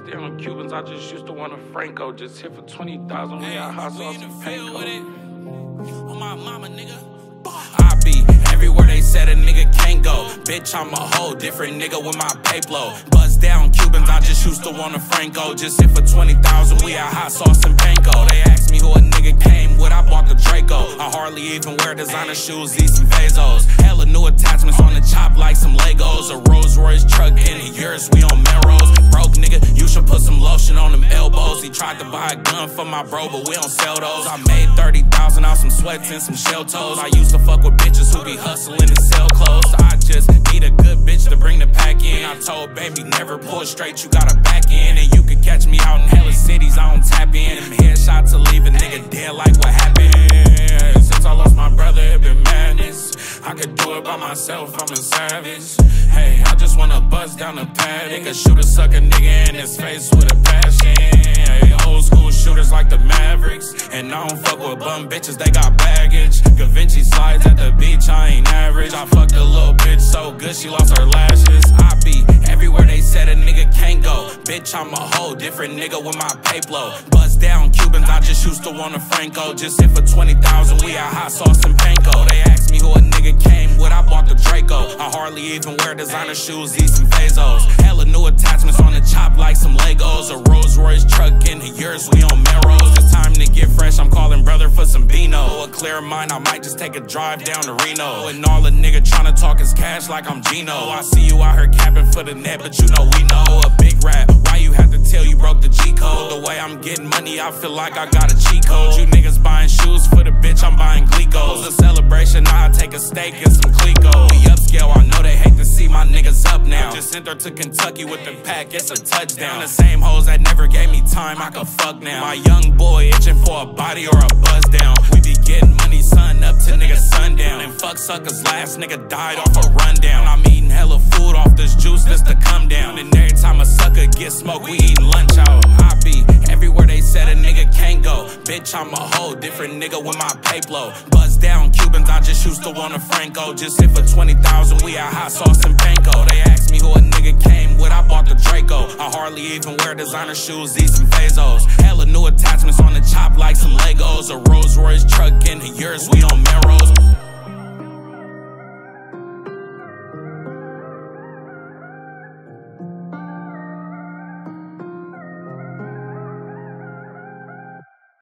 Bust down Cubans, I just used to want a Franco. Just hit for 20,000, we got hot sauce and panko. On my mama, nigga. I be everywhere they said a nigga can't go. Bitch, I'm a whole different nigga with my payflow. Bust down Cubans, I just used to want a Franco. Just hit for 20,000, we had hot sauce and panko. They asked me who a nigga came with, I bought the Draco. I hardly even wear designer shoes, these some Bezos. Hella new attachments on the chop like some Legos. A Rolls Royce truck in a yours, we on Melrose. Broke nigga, you should put some lotion on them elbows. He tried to buy a gun for my bro, but we don't sell those. I made 30,000 out some sweats and some shell toes. I used to fuck with bitches who be hustling and sell clothes. I just need a good bitch to bring the pack in. I told baby never pull straight, you gotta back in. And you can catch me out in hella cities, I don't tap in. Them headshots to leave a nigga dead like what happened. Since I lost my brother, it been madness. I could do it by myself, I'm a savage. Hey, I just wanna bust down the paddock. Shoot a sucker nigga in his face with a passion. Hey, old school shooters like the Mavericks. And I don't fuck with bum bitches, they got baggage. Da Vinci slides at the beach, I ain't average. I fucked a little bitch so good she lost her lashes. I be everywhere they said a nigga can't go. Bitch, I'm a whole different nigga with my payflow. Bust down Cubans, I just used to want a Franco. Just hit for 20,000, we had hot sauce and panko. They asked me who a nigga came with, I bought the Draco. I hardly even wear designer shoes, these some Bezos. Hella new attachments on the chop like some Legos. A Rolls Royce truck in the yours, we on Melrose. It's time to get fresh, I'm calling brother for some Beano. A clear mind, I might just take a drive down to Reno. And all a nigga tryna talk is cash like I'm Gino. I see you out here capping for the net, but you know we know. A big rat, why you have to tell you broke the G code? The way I'm getting money, I feel like I got a cheat code. You niggas buying shoes for the bitch, I'm buying Glicos. A celebration, now I take a steak and some Clico. We upscale, I know they hate to see my niggas up now. Just sent her to Kentucky with the pack, it's a touchdown. The same hoes that never gave me time, I can fuck now. My young boy itching for a body or a buzz down. We be getting money, sun up to nigga sundown. And fuck suckers, last nigga died off a rundown. I'm eating hella food off this juice just to come down. And every time a sucker get smoked, we eating lunch out. I be everywhere they said a nigga can't go. Bitch, I'm a whole different nigga with my payflow. Bust down Cubans, I just used to want a Franco. Just hit for 20,000, we had hot sauce and panko. They asked me who a nigga came with, I bought the Draco. I hardly even wear designer shoes, these some Bezos. Hella new attachments on the chop like some Legos. A Rolls Royce truck in the yours, we on Melrose.